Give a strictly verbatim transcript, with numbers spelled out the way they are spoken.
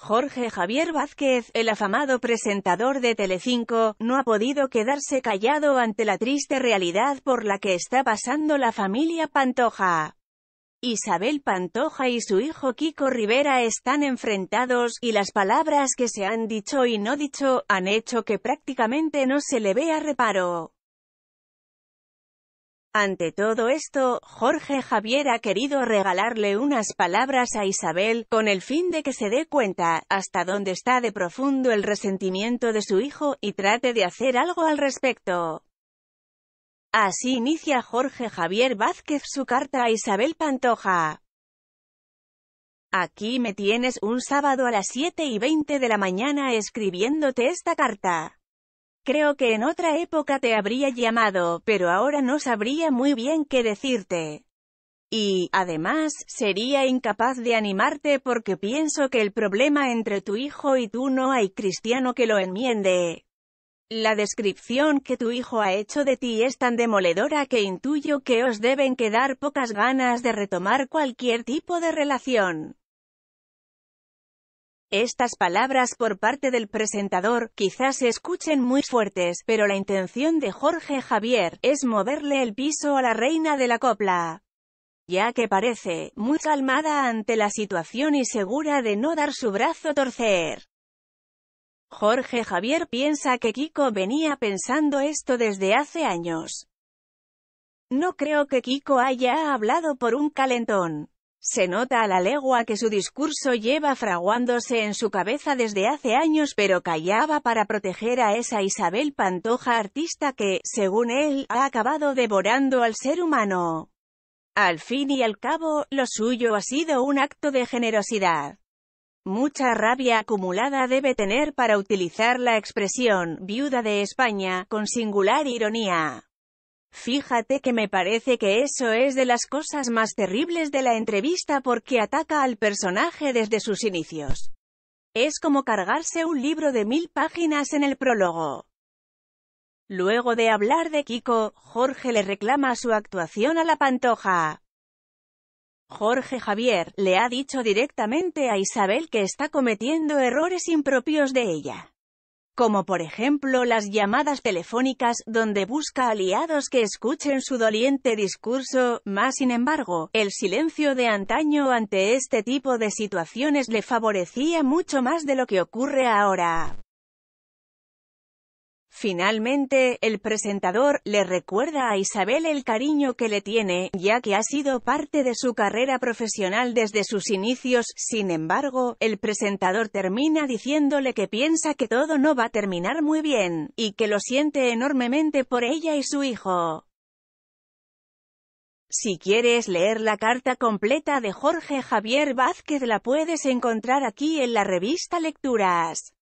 Jorge Javier Vázquez, el afamado presentador de Telecinco, no ha podido quedarse callado ante la triste realidad por la que está pasando la familia Pantoja. Isabel Pantoja y su hijo Kiko Rivera están enfrentados, y las palabras que se han dicho y no dicho, han hecho que prácticamente no se le vea reparo. Ante todo esto, Jorge Javier ha querido regalarle unas palabras a Isabel, con el fin de que se dé cuenta, hasta dónde está de profundo el resentimiento de su hijo, y trate de hacer algo al respecto. Así inicia Jorge Javier Vázquez su carta a Isabel Pantoja. Aquí me tienes un sábado a las siete y veinte de la mañana escribiéndote esta carta. Creo que en otra época te habría llamado, pero ahora no sabría muy bien qué decirte. Y, además, sería incapaz de animarte porque pienso que el problema entre tu hijo y tú no hay cristiano que lo enmiende. La descripción que tu hijo ha hecho de ti es tan demoledora que intuyo que os deben quedar pocas ganas de retomar cualquier tipo de relación. Estas palabras por parte del presentador, quizás se escuchen muy fuertes, pero la intención de Jorge Javier, es moverle el piso a la reina de la copla. Ya que parece, muy calmada ante la situación y segura de no dar su brazo a torcer. Jorge Javier piensa que Kiko venía pensando esto desde hace años. No creo que Kiko haya hablado por un calentón. Se nota a la legua que su discurso lleva fraguándose en su cabeza desde hace años, pero callaba para proteger a esa Isabel Pantoja artista que, según él, ha acabado devorando al ser humano. Al fin y al cabo, lo suyo ha sido un acto de generosidad. Mucha rabia acumulada debe tener para utilizar la expresión «viuda de España», con singular ironía. Fíjate que me parece que eso es de las cosas más terribles de la entrevista porque ataca al personaje desde sus inicios. Es como cargarse un libro de mil páginas en el prólogo. Luego de hablar de Kiko, Jorge le reclama su actuación a la Pantoja. Jorge Javier le ha dicho directamente a Isabel que está cometiendo errores impropios de ella. Como por ejemplo las llamadas telefónicas, donde busca aliados que escuchen su doliente discurso, más sin embargo, el silencio de antaño ante este tipo de situaciones le favorecía mucho más de lo que ocurre ahora. Finalmente, el presentador le recuerda a Isabel el cariño que le tiene, ya que ha sido parte de su carrera profesional desde sus inicios. Sin embargo, el presentador termina diciéndole que piensa que todo no va a terminar muy bien, y que lo siente enormemente por ella y su hijo. Si quieres leer la carta completa de Jorge Javier Vázquez la puedes encontrar aquí en la revista Lecturas.